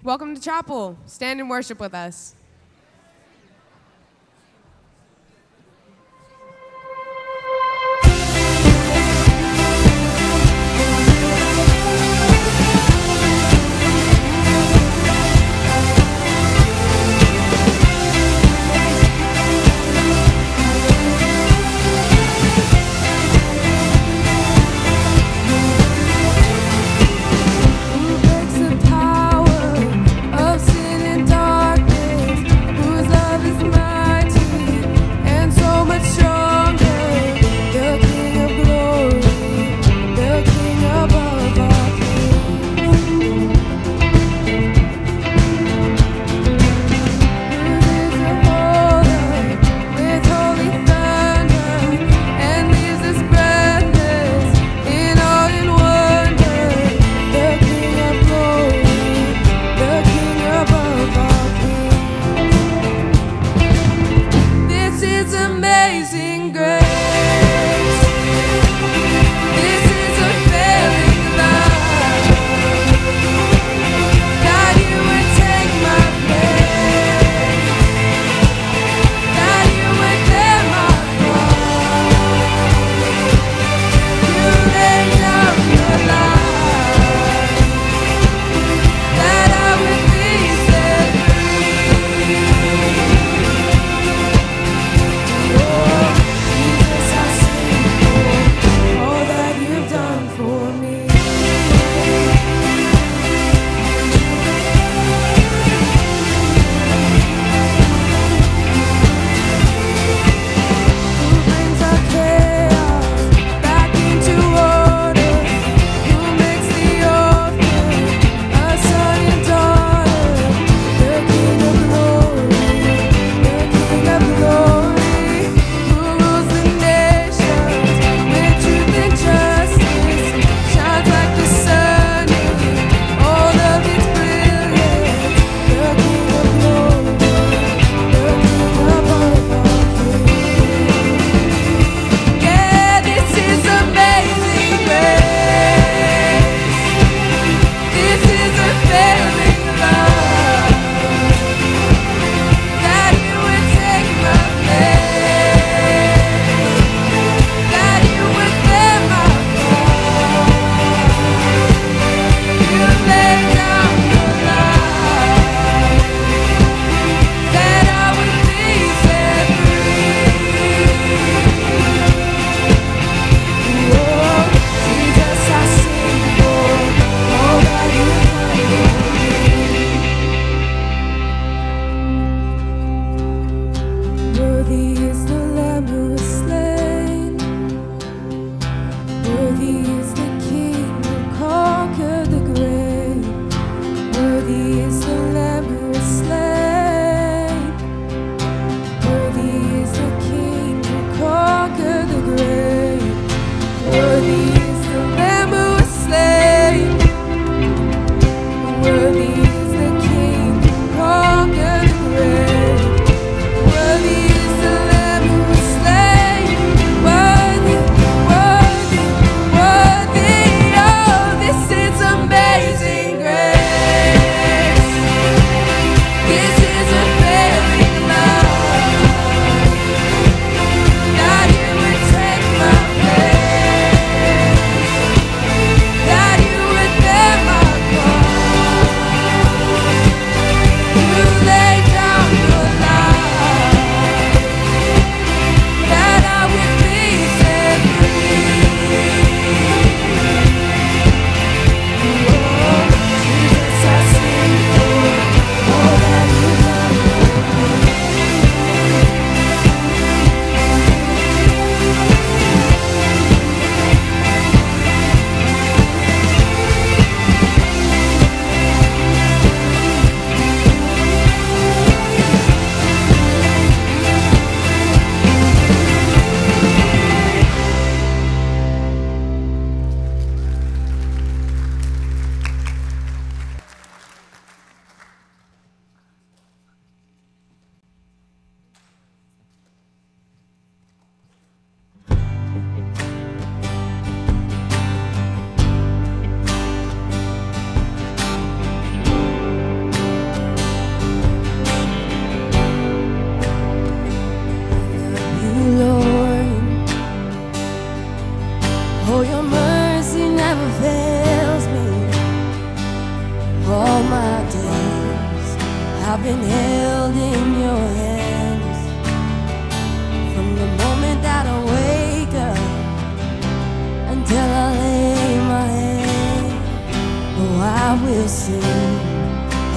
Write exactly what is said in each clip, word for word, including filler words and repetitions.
Welcome to chapel. Stand and worship with us. Oh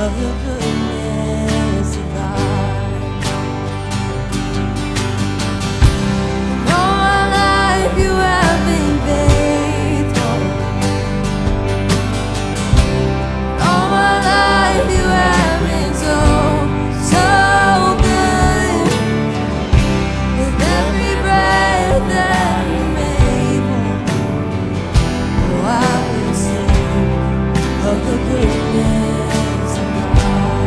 of the goodness of God. And all my life you have been faithful. All my life you have been so, so good. With every breath that I'm able, oh, I will sing of the goodness of God.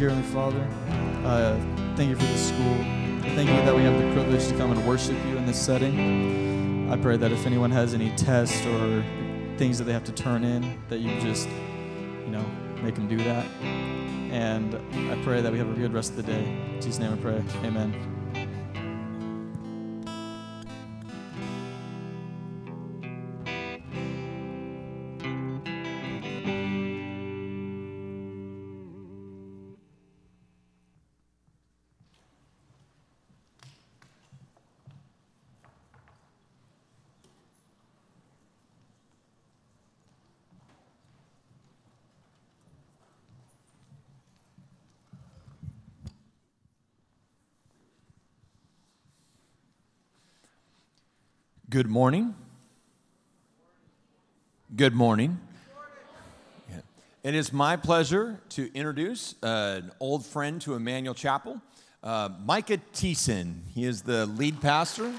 dear Heavenly Father, uh, thank you for this school. Thank you that we have the privilege to come and worship you in this setting. I pray that if anyone has any tests or things that they have to turn in, that you just, you know, make them do that. And I pray that we have a good rest of the day. In Jesus' name I pray. Amen. Good morning. Good morning. Yeah. It is my pleasure to introduce uh, an old friend to Emmanuel Chapel, uh, Micah Thiessen. He is the lead pastor.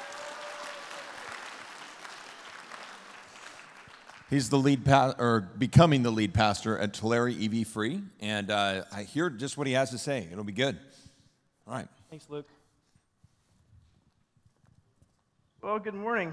He's the lead pa- or becoming the lead pastor at Tulare E V Free, and uh, I hear just what he has to say. It'll be good. All right. Thanks, Luke. Well, good morning.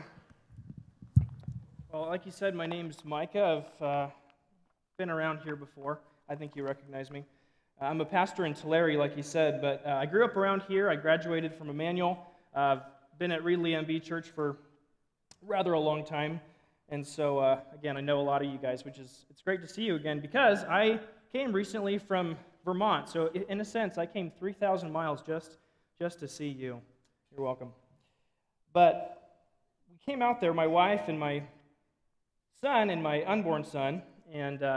Well, like you said, my name's Micah. I've uh, been around here before. I think you recognize me. Uh, I'm a pastor in Tulare, like you said, but uh, I grew up around here. I graduated from Emmanuel. Uh, I've been at Reedley M B Church for rather a long time. And so, uh, again, I know a lot of you guys, which is, it's great to see you again, because I came recently from Vermont. So, in a sense, I came three thousand miles just, just to see you. You're welcome. But we came out there, my wife and my son and my unborn son, and uh,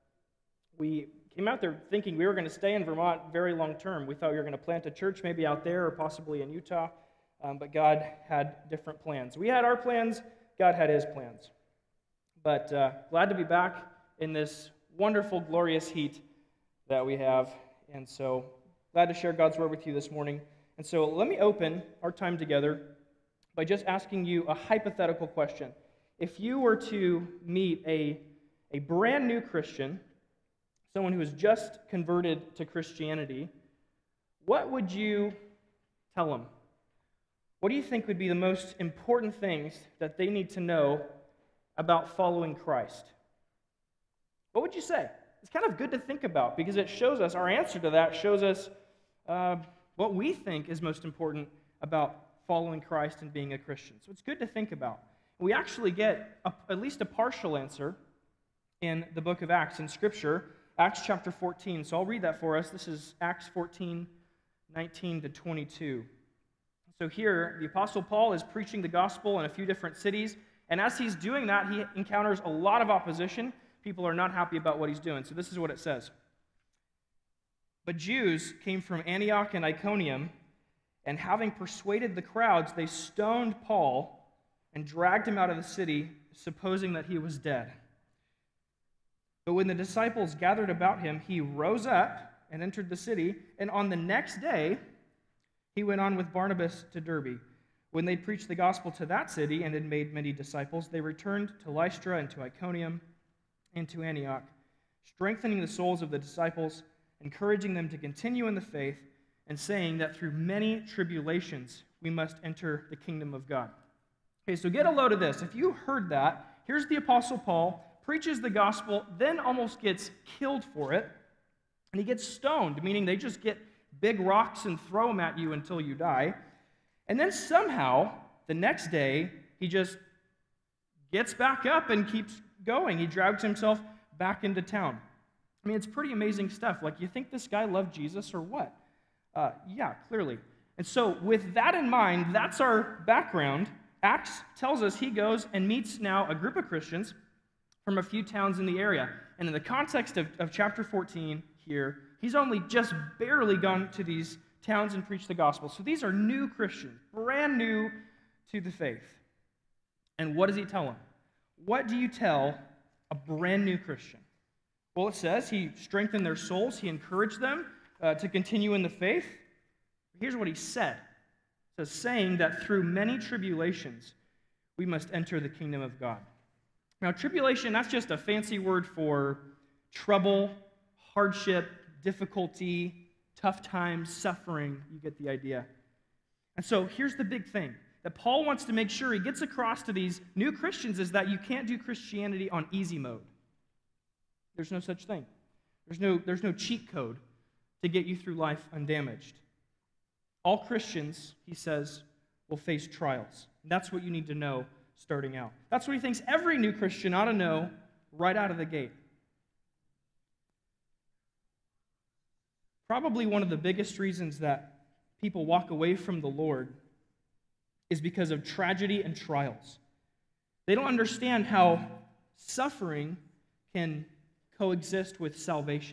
we came out there thinking we were going to stay in Vermont very long term. We thought we were going to plant a church maybe out there or possibly in Utah, um, but God had different plans. We had our plans, God had His plans. But uh, glad to be back in this wonderful, glorious heat that we have, and so glad to share God's Word with you this morning. And so let me open our time together by just asking you a hypothetical question. If you were to meet a, a brand new Christian, someone who has just converted to Christianity, what would you tell them? What do you think would be the most important things that they need to know about following Christ? What would you say? It's kind of good to think about, because it shows us, our answer to that shows us uh, what we think is most important about following Christ and being a Christian. So it's good to think about. We actually get a, at least a partial answer in the book of Acts in Scripture, Acts chapter fourteen. So I'll read that for us. This is Acts fourteen, nineteen to twenty-two. So here, the Apostle Paul is preaching the gospel in a few different cities, and as he's doing that, he encounters a lot of opposition. People are not happy about what he's doing. So this is what it says. But Jews came from Antioch and Iconium, and having persuaded the crowds, they stoned Paul and dragged him out of the city, supposing that he was dead. But when the disciples gathered about him, he rose up and entered the city, and on the next day, he went on with Barnabas to Derbe. When they preached the gospel to that city and had made many disciples, they returned to Lystra and to Iconium and to Antioch, strengthening the souls of the disciples, encouraging them to continue in the faith, and saying that through many tribulations we must enter the kingdom of God. Okay, so get a load of this. If you heard that, here's the Apostle Paul, preaches the gospel, then almost gets killed for it, and he gets stoned, meaning they just get big rocks and throw them at you until you die. And then somehow, the next day, he just gets back up and keeps going. He drags himself back into town. I mean, it's pretty amazing stuff. Like, you think this guy loved Jesus or what? Uh, yeah, clearly. And so with that in mind, that's our background. Acts tells us he goes and meets now a group of Christians from a few towns in the area. And in the context of, of chapter fourteen here, he's only just barely gone to these towns and preached the gospel. So these are new Christians, brand new to the faith. And what does he tell them? What do you tell a brand new Christian? Well, it says he strengthened their souls. He encouraged them uh, to continue in the faith. Here's what he said. It says, saying that through many tribulations we must enter the kingdom of God. Now, tribulation, that's just a fancy word for trouble, hardship, difficulty, tough times, suffering. You get the idea. And so here's the big thing that Paul wants to make sure he gets across to these new Christians is that you can't do Christianity on easy mode. There's no such thing. There's no, there's no cheat code to get you through life undamaged. All Christians, he says, will face trials. And that's what you need to know starting out. That's what he thinks every new Christian ought to know right out of the gate. Probably one of the biggest reasons that people walk away from the Lord is because of tragedy and trials. They don't understand how suffering can coexist with salvation.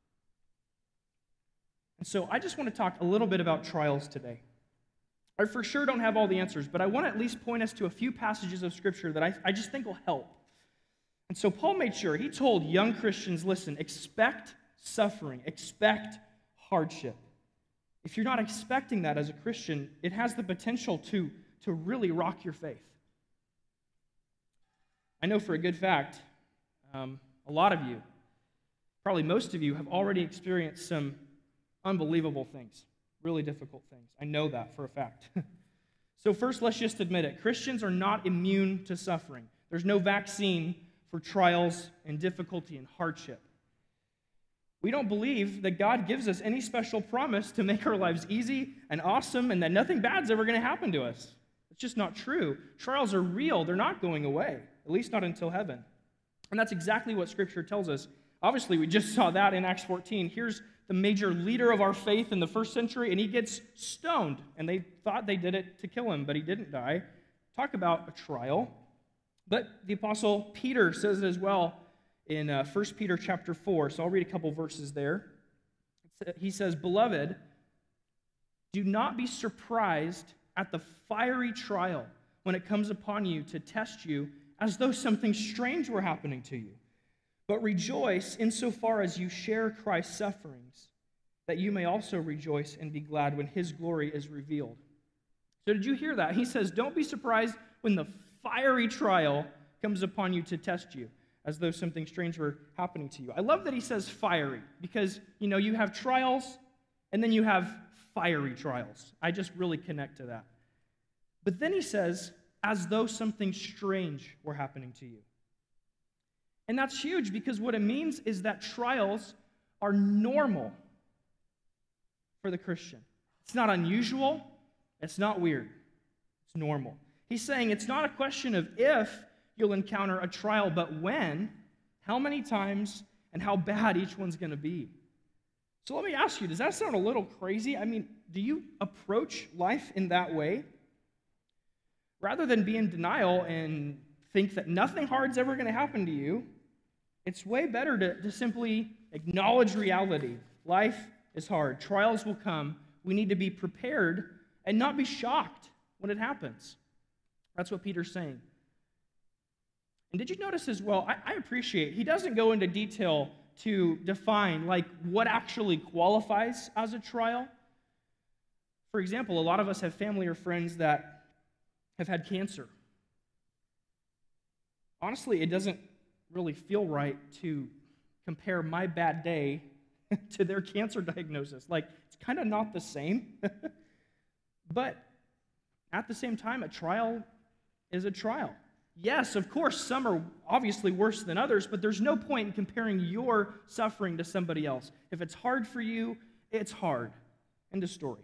And so I just want to talk a little bit about trials today. I for sure don't have all the answers, but I want to at least point us to a few passages of Scripture that I, I just think will help. And so Paul made sure, he told young Christians, listen, expect suffering, expect hardship. If you're not expecting that as a Christian, it has the potential to, to really rock your faith. I know for a good fact, um, a lot of you, probably most of you, have already experienced some unbelievable things, really difficult things. I know that for a fact. So first, let's just admit it. Christians are not immune to suffering. There's no vaccine for trials and difficulty and hardship. We don't believe that God gives us any special promise to make our lives easy and awesome and that nothing bad's ever going to happen to us. It's just not true. Trials are real. They're not going away, at least not until heaven. And that's exactly what Scripture tells us. Obviously, we just saw that in Acts fourteen. Here's the major leader of our faith in the first century, and he gets stoned. And they thought they did it to kill him, but he didn't die. Talk about a trial. But the Apostle Peter says it as well in uh, First Peter chapter four. So I'll read a couple verses there. He says, "Beloved, do not be surprised at the fiery trial when it comes upon you to test you as though something strange were happening to you. But rejoice insofar as you share Christ's sufferings, that you may also rejoice and be glad when his glory is revealed." So did you hear that? He says, don't be surprised when the fiery trial comes upon you to test you, as though something strange were happening to you. I love that he says fiery, because, you know, you have trials, and then you have fiery trials. I just really connect to that. But then he says, as though something strange were happening to you. And that's huge, because what it means is that trials are normal for the Christian. It's not unusual. It's not weird. It's normal. He's saying it's not a question of if you'll encounter a trial, but when, how many times, and how bad each one's going to be. So let me ask you, does that sound a little crazy? I mean, do you approach life in that way? Rather than be in denial and think that nothing hard's ever going to happen to you, it's way better to, to simply acknowledge reality. Life is hard. Trials will come. We need to be prepared and not be shocked when it happens. That's what Peter's saying. And did you notice as well, I, I appreciate, he doesn't go into detail to define like what actually qualifies as a trial. For example, a lot of us have family or friends that have had cancer. Honestly, it doesn't really feel right to compare my bad day to their cancer diagnosis. Like, it's kind of not the same. But at the same time, a trial is a trial. Yes, of course, some are obviously worse than others, but there's no point in comparing your suffering to somebody else. If it's hard for you, it's hard. End of story.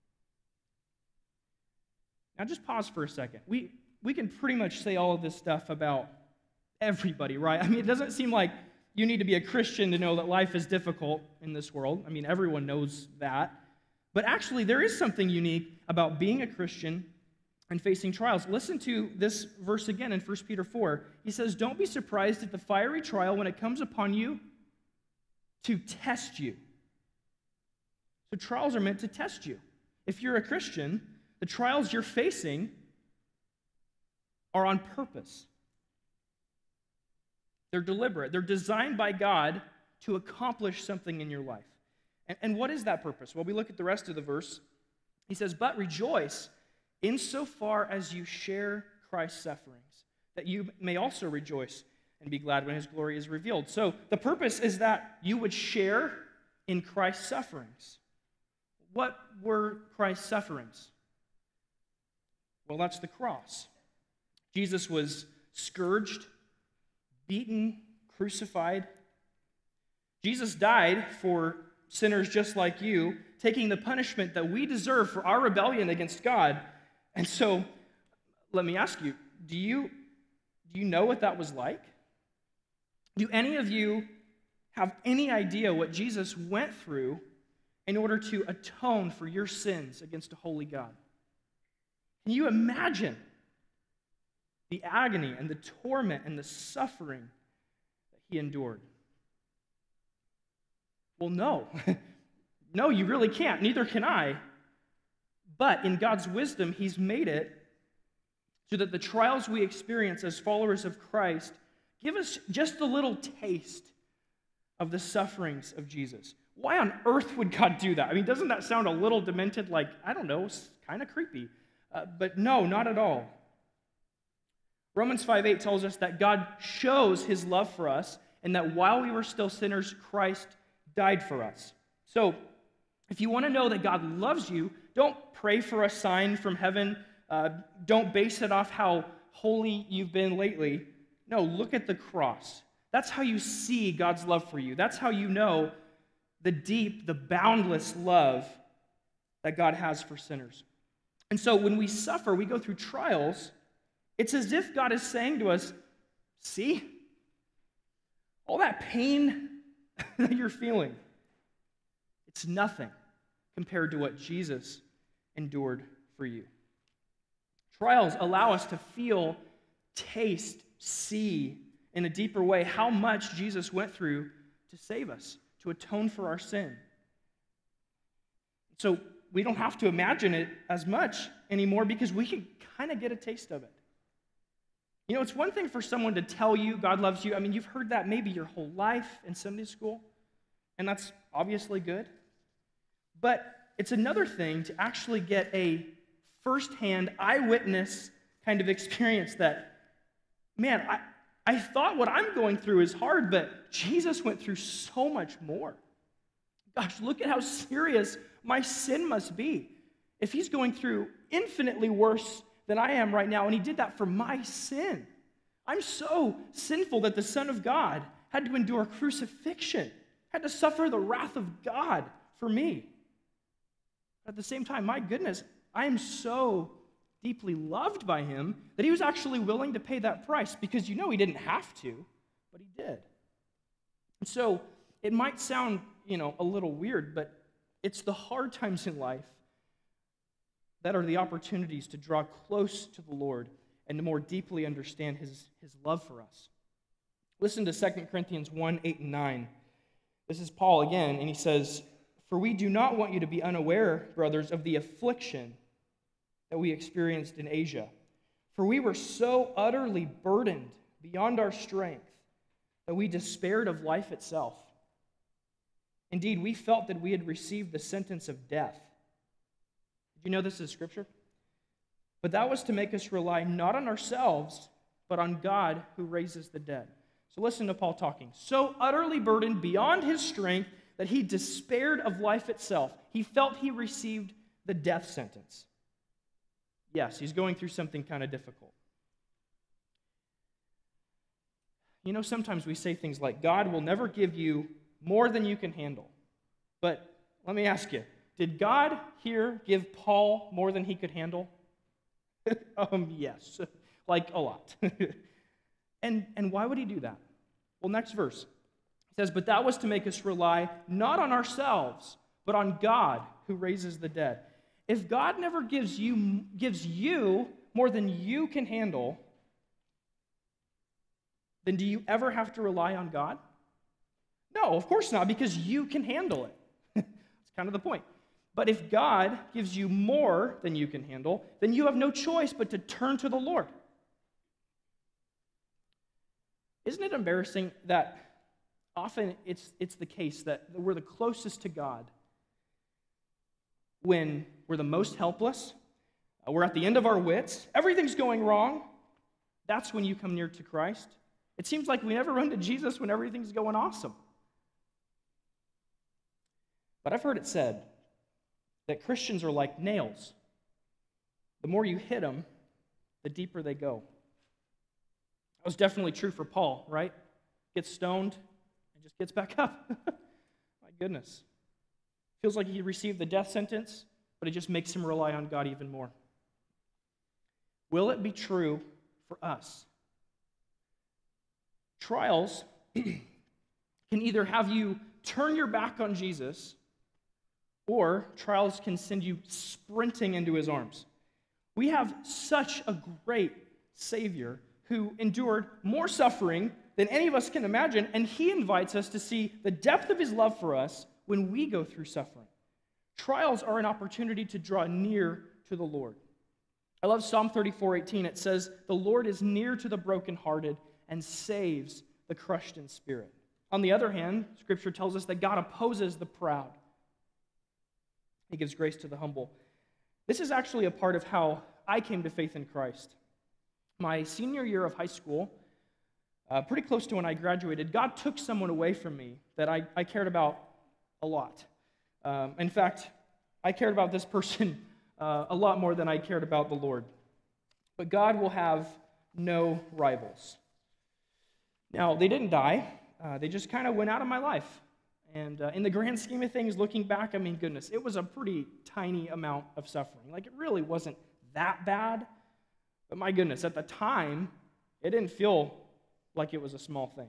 Now, just pause for a second. We, we can pretty much say all of this stuff about everybody, right? I mean, it doesn't seem like you need to be a Christian to know that life is difficult in this world. I mean, everyone knows that. But actually, there is something unique about being a Christian and facing trials. Listen to this verse again in First Peter four. He says, don't be surprised at the fiery trial when it comes upon you to test you. So trials are meant to test you. If you're a Christian, the trials you're facing are on purpose. They're deliberate. They're designed by God to accomplish something in your life. And, and what is that purpose? Well, we look at the rest of the verse. He says, but rejoice insofar as you share Christ's sufferings, that you may also rejoice and be glad when his glory is revealed. So the purpose is that you would share in Christ's sufferings. What were Christ's sufferings? Well, that's the cross. Jesus was scourged, beaten, crucified. Jesus died for sinners just like you, taking the punishment that we deserve for our rebellion against God. And so, let me ask you, do you, do you know what that was like? Do any of you have any idea what Jesus went through in order to atone for your sins against a holy God? Can you imagine the agony and the torment and the suffering that he endured? Well, no. No, you really can't. Neither can I. But in God's wisdom, he's made it so that the trials we experience as followers of Christ give us just a little taste of the sufferings of Jesus. Why on earth would God do that? I mean, doesn't that sound a little demented, like, I don't know, kind of creepy? Uh, but no, not at all. Romans five eight tells us that God shows his love for us and that while we were still sinners, Christ died for us. So, if you want to know that God loves you, don't pray for a sign from heaven. Uh, don't base it off how holy you've been lately. No, look at the cross. That's how you see God's love for you. That's how you know the deep, the boundless love that God has for sinners. And so when we suffer, we go through trials, it's as if God is saying to us, see, all that pain that you're feeling, it's nothing compared to what Jesus endured for you. Trials allow us to feel, taste, see in a deeper way how much Jesus went through to save us, to atone for our sin. So we don't have to imagine it as much anymore because we can kind of get a taste of it. You know, it's one thing for someone to tell you God loves you. I mean, you've heard that maybe your whole life in Sunday school, and that's obviously good. But it's another thing to actually get a firsthand eyewitness kind of experience that, man, I, I thought what I'm going through is hard, but Jesus went through so much more. Gosh, look at how serious my sin must be. If he's going through infinitely worse than I am right now, and he did that for my sin. I'm so sinful that the Son of God had to endure crucifixion, had to suffer the wrath of God for me. At the same time, my goodness, I am so deeply loved by him that he was actually willing to pay that price because you know he didn't have to, but he did. And so it might sound, you know, a little weird, but it's the hard times in life that are the opportunities to draw close to the Lord and to more deeply understand his, his love for us. Listen to Second Corinthians one, eight, and nine. This is Paul again, and he says, "For we do not want you to be unaware, brothers, of the affliction that we experienced in Asia. For we were so utterly burdened beyond our strength that we despaired of life itself. Indeed, we felt that we had received the sentence of death." Did you know this is Scripture? "But that was to make us rely not on ourselves, but on God who raises the dead." So listen to Paul talking. So utterly burdened beyond his strength that he despaired of life itself. He felt he received the death sentence. Yes, he's going through something kind of difficult. You know, sometimes we say things like, God will never give you more than you can handle. But let me ask you, did God here give Paul more than he could handle? um, yes, like a lot. and, and why would he do that? Well, next verse. It says, "But that was to make us rely not on ourselves, but on God who raises the dead." If God never gives you, gives you more than you can handle, then do you ever have to rely on God? No, of course not, because you can handle it. That's kind of the point. But if God gives you more than you can handle, then you have no choice but to turn to the Lord. Isn't it embarrassing that often it's, it's the case that we're the closest to God when we're the most helpless, uh, we're at the end of our wits, everything's going wrong? That's when you come near to Christ. It seems like we never run to Jesus when everything's going awesome. But I've heard it said that Christians are like nails. The more you hit them, the deeper they go. That was definitely true for Paul, right? Gets stoned and just gets back up. My goodness. Feels like he received the death sentence, but it just makes him rely on God even more. Will it be true for us? Trials can either have you turn your back on Jesus, or trials can send you sprinting into his arms. We have such a great Savior who endured more suffering than any of us can imagine, and he invites us to see the depth of his love for us when we go through suffering. Trials are an opportunity to draw near to the Lord. I love Psalm thirty-four eighteen. It says, "The Lord is near to the brokenhearted and saves the crushed in spirit." On the other hand, Scripture tells us that God opposes the proud. He gives grace to the humble. This is actually a part of how I came to faith in Christ. My senior year of high school, uh, pretty close to when I graduated, God took someone away from me that I, I cared about a lot. Um, in fact, I cared about this person uh, a lot more than I cared about the Lord. But God will have no rivals. Now, they didn't die. Uh, they just kind of went out of my life. And uh, in the grand scheme of things, looking back, I mean, goodness, it was a pretty tiny amount of suffering. Like, it really wasn't that bad. But my goodness, at the time, it didn't feel like it was a small thing. And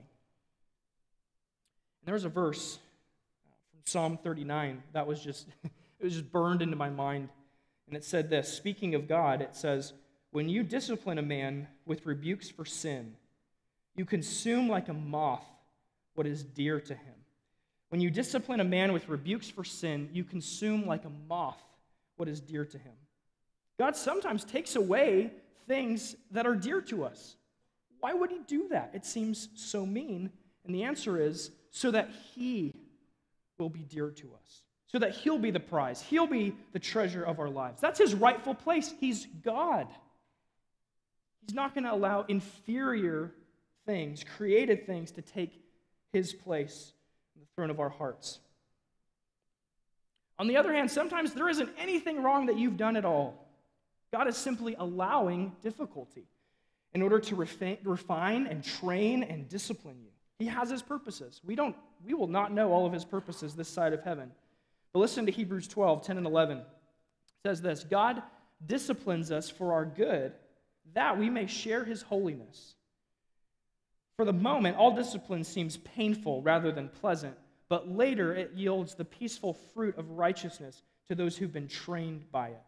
there was a verse from Psalm thirty-nine that was just, it was just burned into my mind. And it said this, speaking of God, it says, "When you discipline a man with rebukes for sin, you consume like a moth what is dear to him." When you discipline a man with rebukes for sin, you consume like a moth what is dear to him. God sometimes takes away things that are dear to us. Why would he do that? It seems so mean. And the answer is so that he will be dear to us, so that he'll be the prize. He'll be the treasure of our lives. That's his rightful place. He's God. He's not going to allow inferior things, created things, to take his place on the throne of our hearts. On the other hand, sometimes there isn't anything wrong that you've done at all. God is simply allowing difficulty in order to refine and train and discipline you. He has his purposes. We don't, we will not know all of his purposes this side of heaven. But listen to Hebrews twelve, ten and eleven. It says this, "God disciplines us for our good, that we may share his holiness. For the moment, all discipline seems painful rather than pleasant, but later it yields the peaceful fruit of righteousness to those who've been trained by it."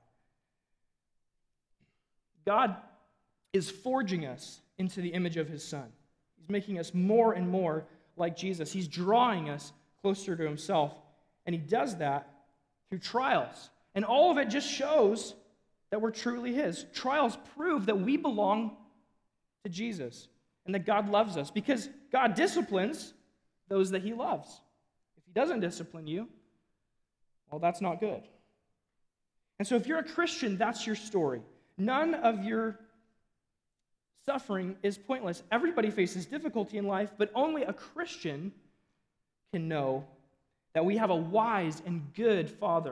God is forging us into the image of his Son. He's making us more and more like Jesus. He's drawing us closer to himself, and he does that through trials. And all of it just shows that we're truly his. Trials prove that we belong to Jesus and that God loves us, because God disciplines those that he loves. If he doesn't discipline you, well, that's not good. And so if you're a Christian, that's your story. None of your suffering is pointless. Everybody faces difficulty in life, but only a Christian can know that we have a wise and good Father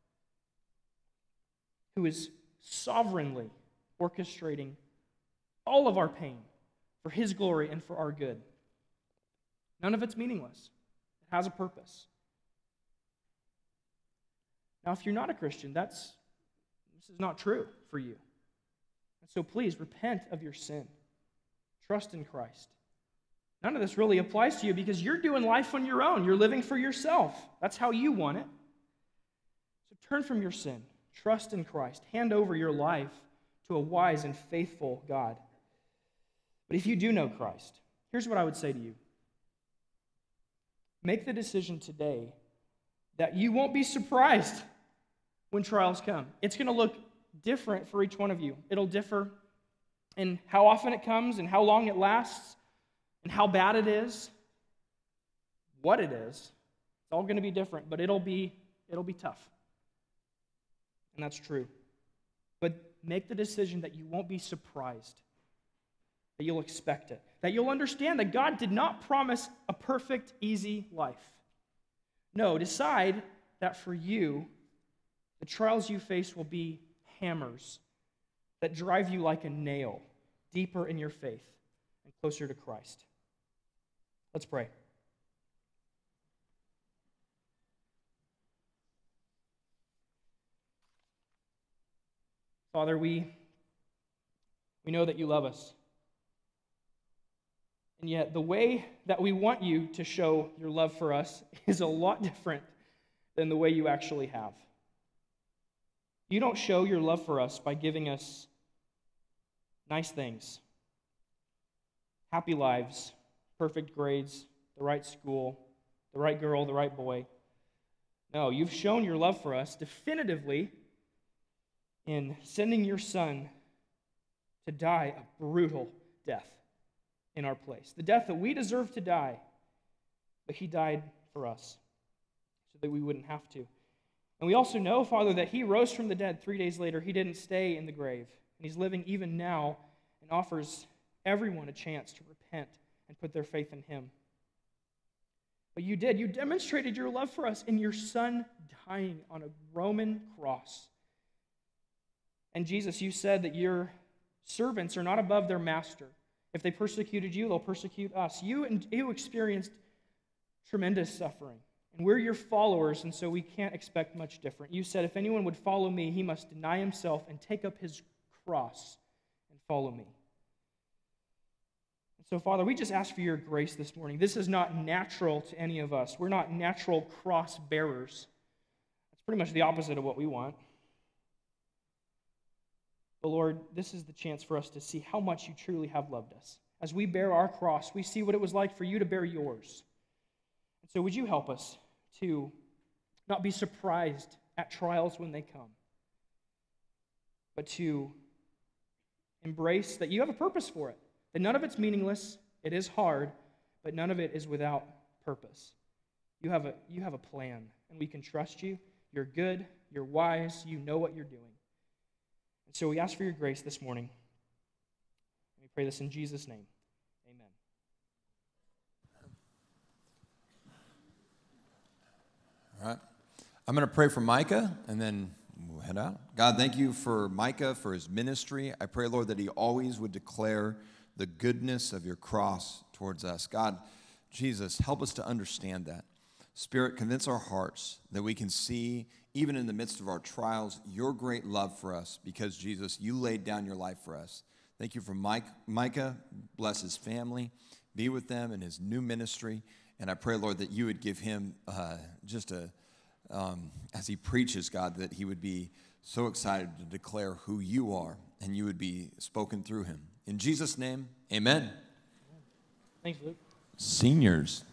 who is sovereignly orchestrating all of our pain for his glory and for our good. None of it's meaningless. It has a purpose. Now, if you're not a Christian, that's this is not true for you. And so please repent of your sin. Trust in Christ. None of this really applies to you because you're doing life on your own. You're living for yourself. That's how you want it. So turn from your sin. Trust in Christ. Hand over your life to a wise and faithful God. But if you do know Christ, here's what I would say to you. Make the decision today that you won't be surprised when trials come. It's going to look different for each one of you. It'll differ in how often it comes and how long it lasts and how bad it is, what it is. It's all going to be different, but it'll be it'll be tough. And that's true. But make the decision that you won't be surprised, that you'll expect it, that you'll understand that God did not promise a perfect, easy life. No, decide that for you, the trials you face will be hammers that drive you like a nail deeper in your faith and closer to Christ. Let's pray. Father, we, we know that you love us. And yet the way that we want you to show your love for us is a lot different than the way you actually have. You don't show your love for us by giving us nice things, happy lives, perfect grades, the right school, the right girl, the right boy. No, you've shown your love for us definitively in sending your Son to die a brutal death in our place. The death that we deserve to die, but he died for us so that we wouldn't have to. And we also know, Father, that he rose from the dead three days later. He didn't stay in the grave. And he's living even now and offers everyone a chance to repent and put their faith in him. But you did. You demonstrated your love for us in your Son dying on a Roman cross. And Jesus, you said that your servants are not above their master. If they persecuted you, they'll persecute us. You, you experienced tremendous suffering. And we're your followers, and so we can't expect much different. You said, if anyone would follow me, he must deny himself and take up his cross and follow me. And so, Father, we just ask for your grace this morning. This is not natural to any of us. We're not natural cross bearers. That's pretty much the opposite of what we want. But Lord, this is the chance for us to see how much you truly have loved us. As we bear our cross, we see what it was like for you to bear yours. And so would you help us to not be surprised at trials when they come, but to embrace that you have a purpose for it, that none of it's meaningless, it is hard, but none of it is without purpose. You have a, you have a plan, and we can trust you. You're good, you're wise, you know what you're doing. And so we ask for your grace this morning. And we pray this in Jesus' name. Amen. All right. I'm going to pray for Micah, and then we'll head out. God, thank you for Micah, for his ministry. I pray, Lord, that he always would declare the goodness of your cross towards us. God, Jesus, help us to understand that. Spirit, convince our hearts that we can see, even in the midst of our trials, your great love for us, because, Jesus, you laid down your life for us. Thank you for Mike, Micah. Bless his family. Be with them in his new ministry. And I pray, Lord, that you would give him uh, just a, um, as he preaches, God, that he would be so excited to declare who you are, and you would be spoken through him. In Jesus' name, amen. Thanks, Luke. Seniors.